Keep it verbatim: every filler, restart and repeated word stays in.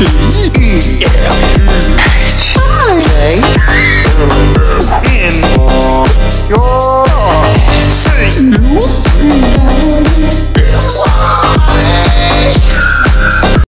E F H I J N your C U S